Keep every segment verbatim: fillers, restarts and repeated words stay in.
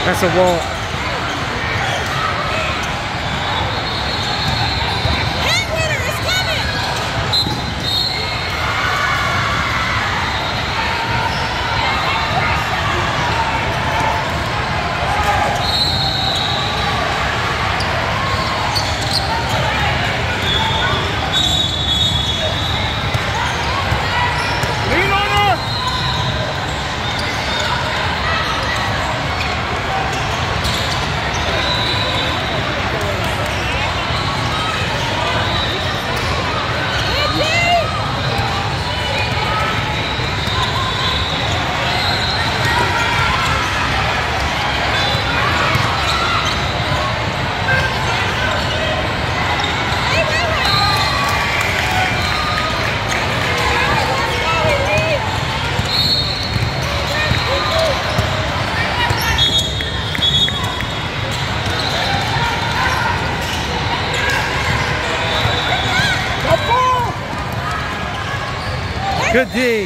That's a walk. Good D.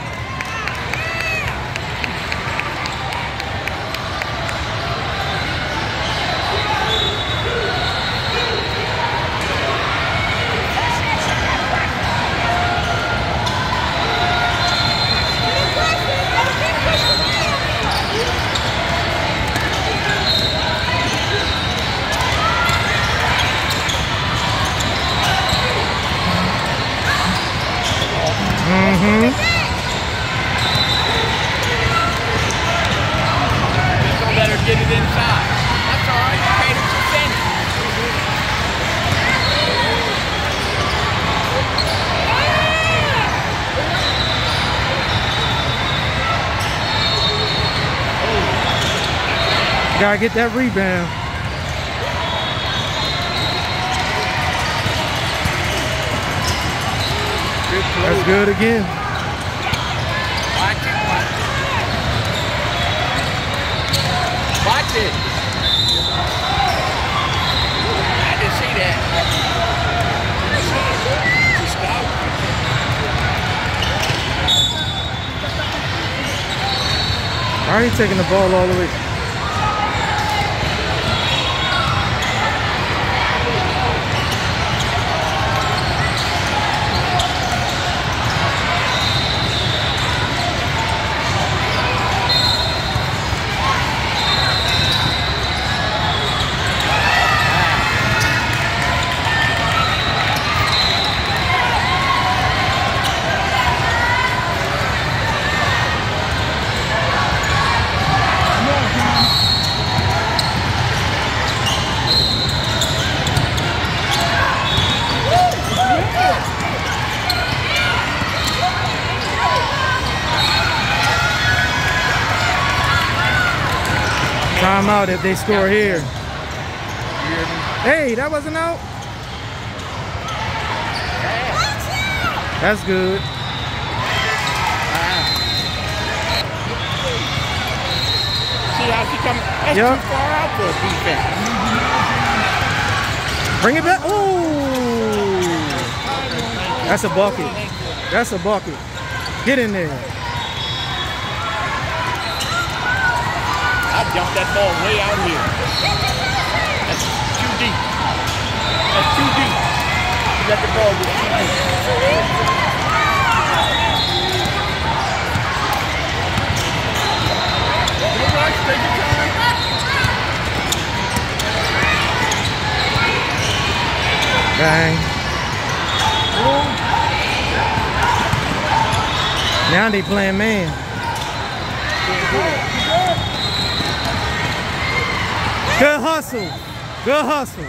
Mm-hmm. Don't let her get it inside. That's all right. You paid her percentage. Gotta get that rebound. That's good again. Watch it, watch it. Watch it. I didn't see that. Just go. Why are you taking the ball all the way? Time out if they score here. Hey, that wasn't out. That's good. See how she coming? That's Yep. too far out for a defense. Bring it back. Ooh. That's a bucket. That's a bucket. Get in there. I jumped that ball way out here. That's too deep. That's too deep. You let the ball go too deep. Don't rush, take your time. Bang. Now they playing man. Good hustle. Good hustle.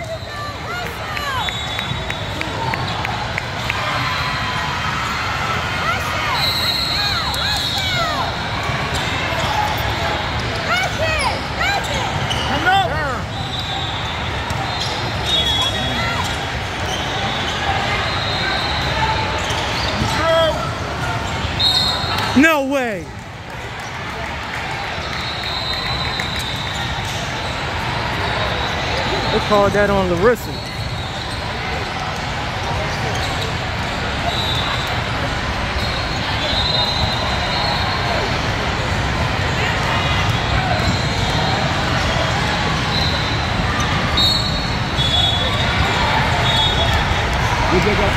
No way. They called that on Larissa.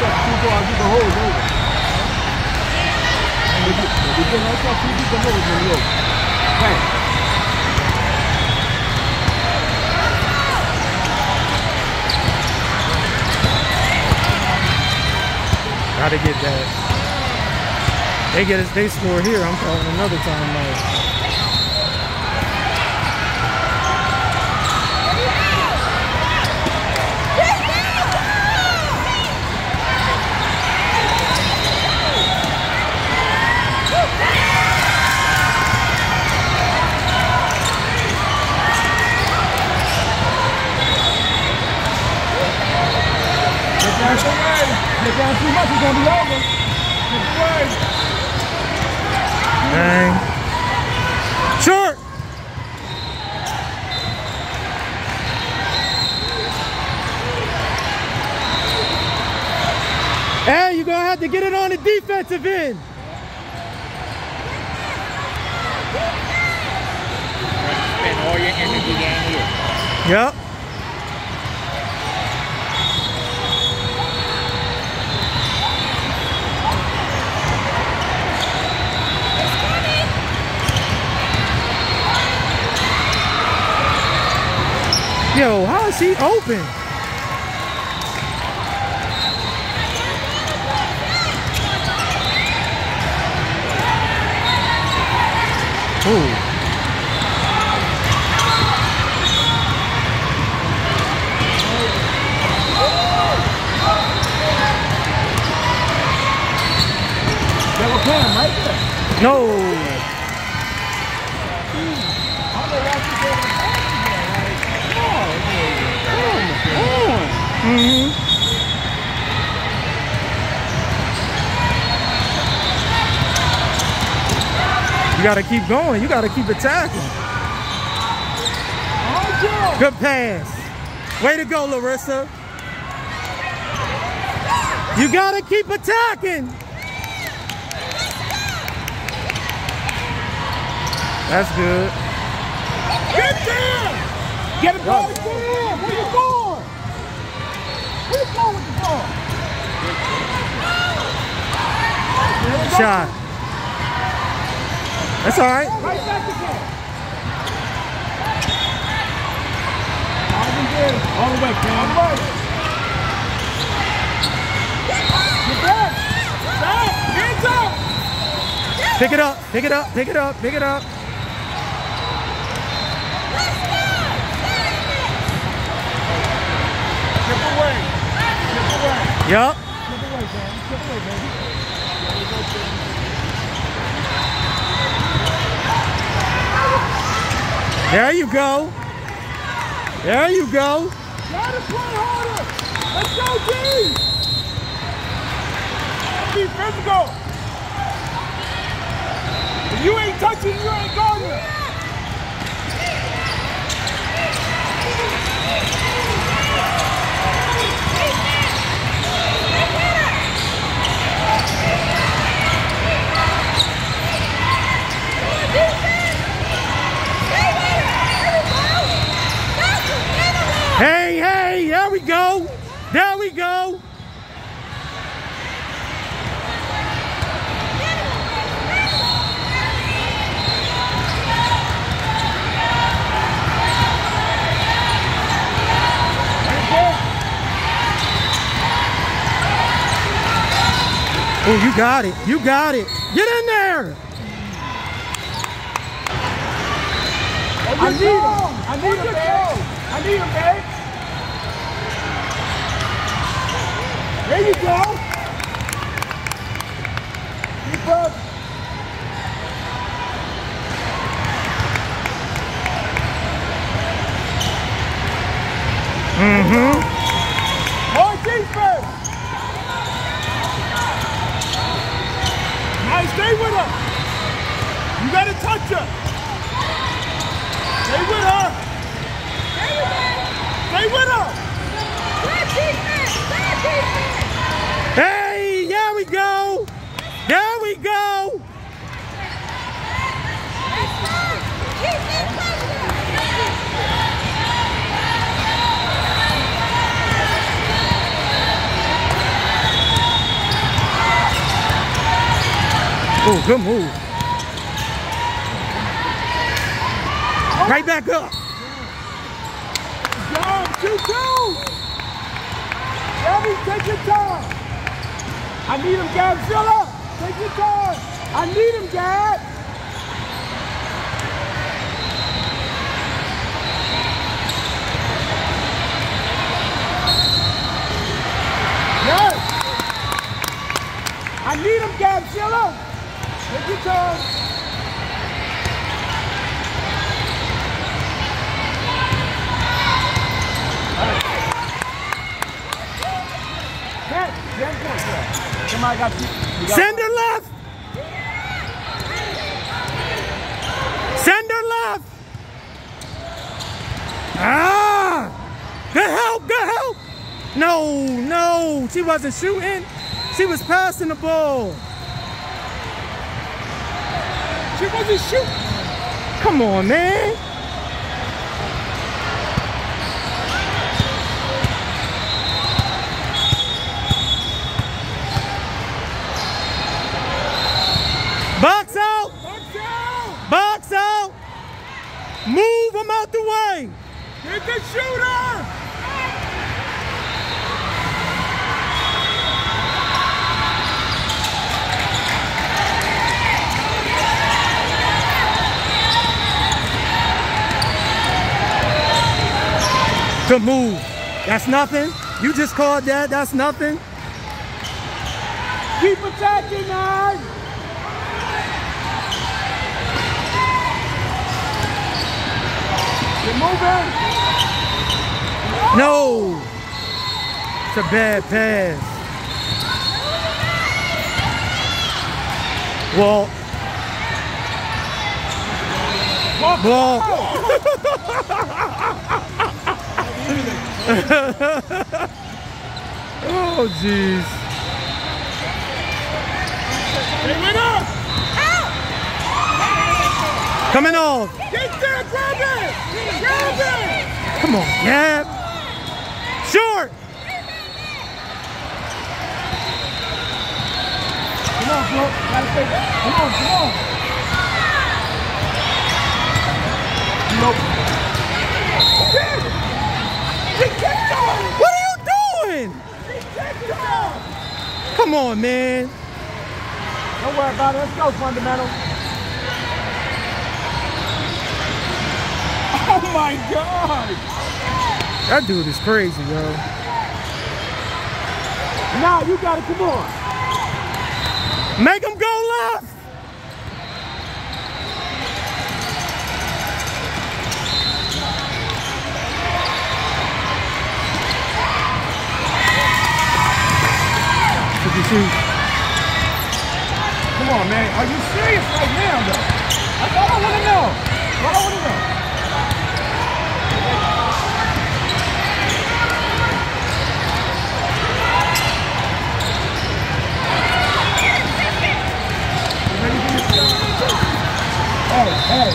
two ball, I get the hose over. And we get, we get right off, we get the hose when we over. Right. Gotta get that. They get us, they score here. I'm calling another timeout. Get down too much, it's gonna be over. Dang. Short. Hey, you're gonna have to get it on the defensive end. Spend all your energy down here. Yep. Yo, how is he open? Ooh. Double cam right there. No. Mm-hmm. You gotta keep going. You gotta keep attacking. Good pass. Way to go, Larissa. You gotta keep attacking. That's good. Get down! Get it, ball down! Where you going? Where you going with the ball? Shot. That's all right. Right back again. All the way, Cam. All the way. Get back. Back. Hands up. Pick it up. Pick it up. Pick it up. Pick it up. Chip away. Chip away. Yup. Chip away, Cam. Chip away, baby. There you go. There you go. Gotta play harder. Let's go, D. Be physical. If you ain't touching, you ain't going. Hey, hey, there we go. There we go. Oh, you got it. You got it. Get in there. I need him. I need him, man. I need him, man. There you go. Keep up. Mm-hmm. More defense. Now stay with her. You gotta touch her. Stay with her. Stay with her. Hey, there we go. There we go. Oh, good move. Right back up. Go, two, two. Gabby, take your time. I need him, Gabzilla. Take your time. I need him, Gab. Yes. I need him, Gabzilla. Take your time. Somebody got you. You got Send her left. Send her left. Ah! Good help, good help. No, no, she wasn't shooting. She was passing the ball. She wasn't shooting. Come on, man. Box out! Box out! Box out! Move him out the way! Get the shooter! Good move. That's nothing. You just called that. That's nothing. Keep attacking, man! You're moving. No. It's a bad pass. Well. Ball. Oh, jeez. They went up. Coming off. Get there, grab it. Grab it. Come on, Gab. Short. Come on, Flo. Gotta stay back. Come on, come on. Nope. He kept going. What are you doing? He kept going. Come on, man. Don't worry about it. Let's go, fundamental. Oh my God! That dude is crazy, yo. Now you gotta come on. Make him go left. Did you shoot? Come on, man. Are you serious right now, though? That's all I want to know. That's all I want to know. Hey, hey.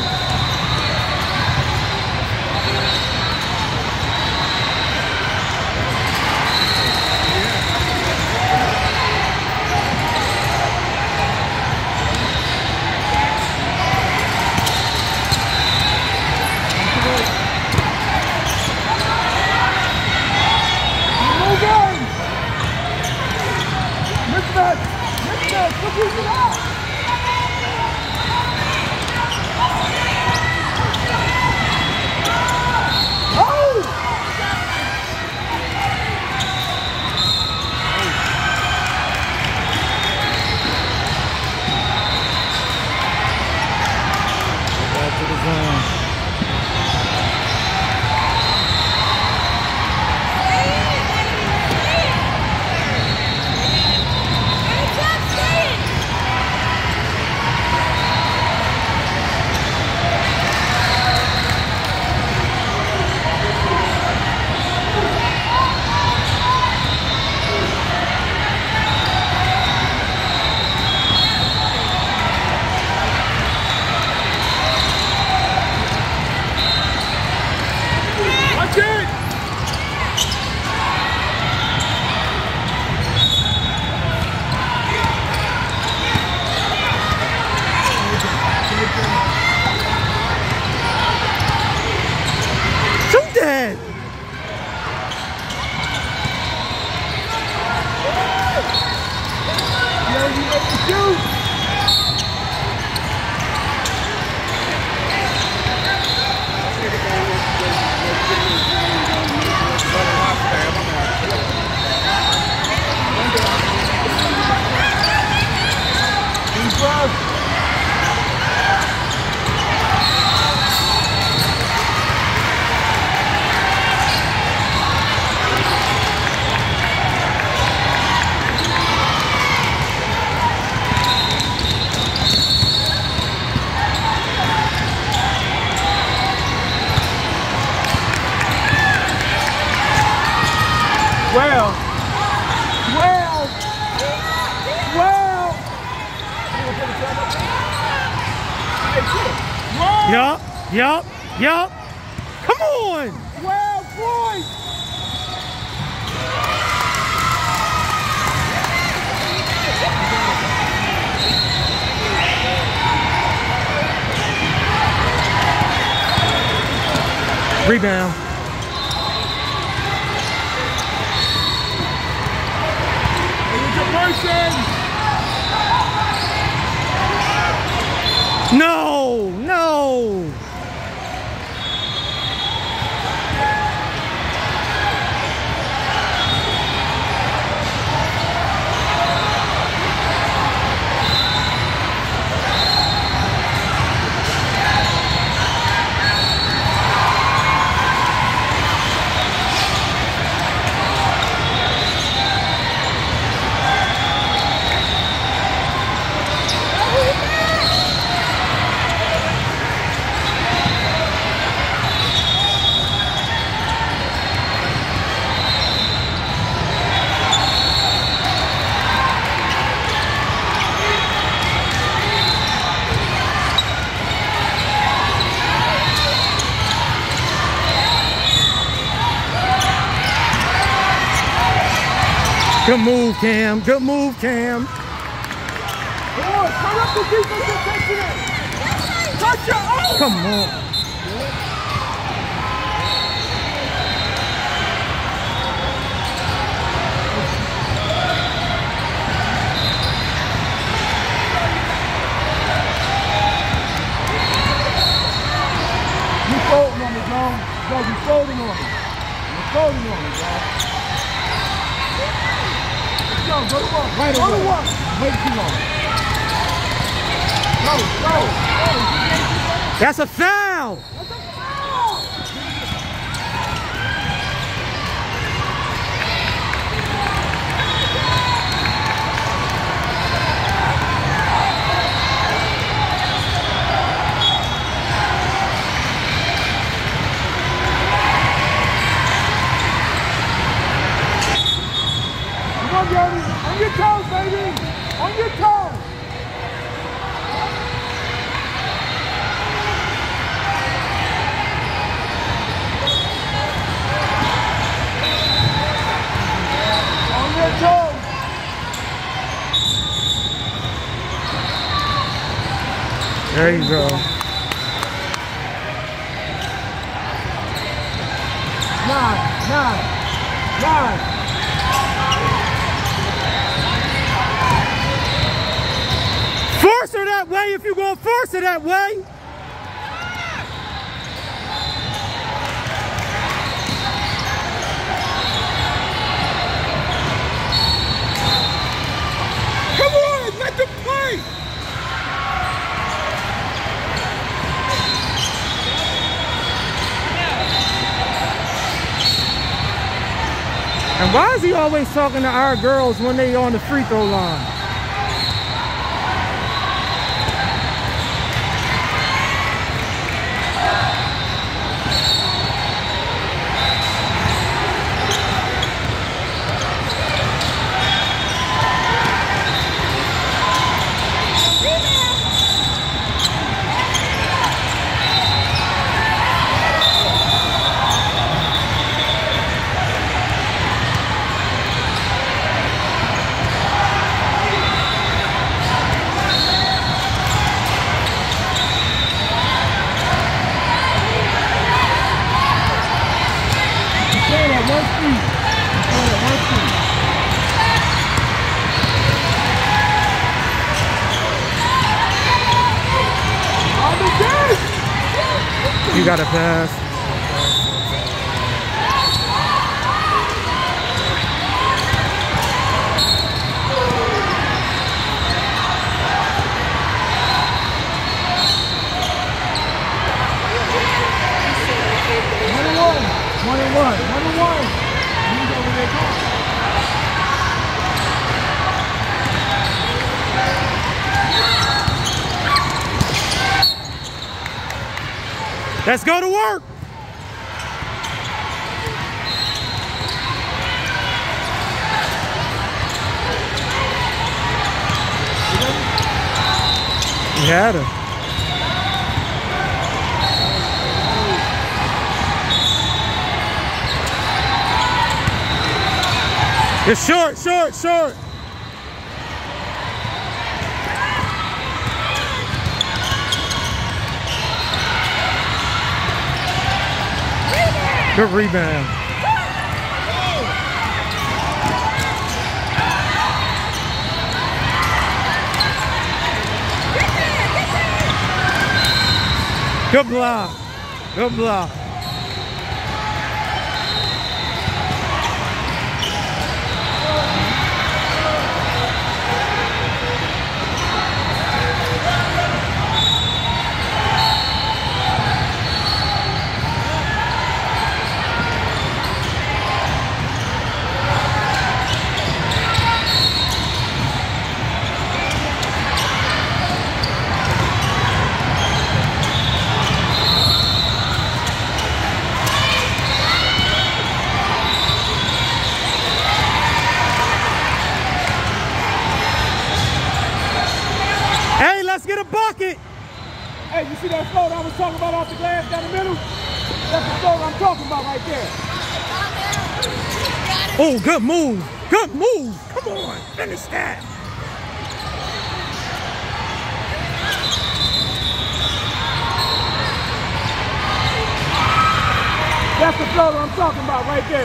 Yup, yup, yup. Come on. twelve points. Rebound. Here's your person. No, no. Good move, Cam. Good move, Cam. Come on, turn up the defensive section. Touch your own. Come on. You folding on me, bro. Bro, you folding on me. You're folding on me, bro. Go, go to work. Right go to work. Wait too long. Go, go, go. That's a foul. That's a foul. Come on, Yogi. On your toes, baby. On your toes. On your toes. There you go. Nine, nine, nine. Force her that way if you're going to force her that way. Come on, let them play. And why is he always talking to our girls when they on the free throw line? One feet. One feet. On the dish. You got to pass. One and one. One and one. One and one. He's over there talking. Let's go to work. He had her. It's short, short, short. Good rebound. Good block. Good block. Hey, let's get a bucket. Hey, you see that float I was talking about off the glass down the middle? That's the float I'm talking about right there. Oh, good move. Good move. Come on, finish that. That's the float I'm talking about right there.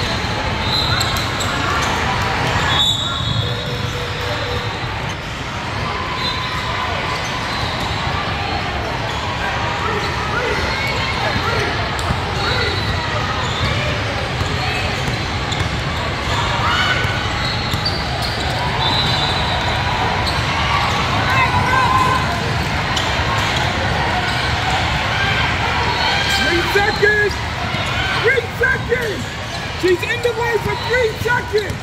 Seconds! Three seconds! She's in the way for three seconds!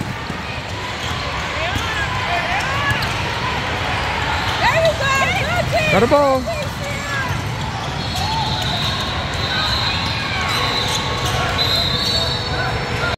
There you go! Got a ball.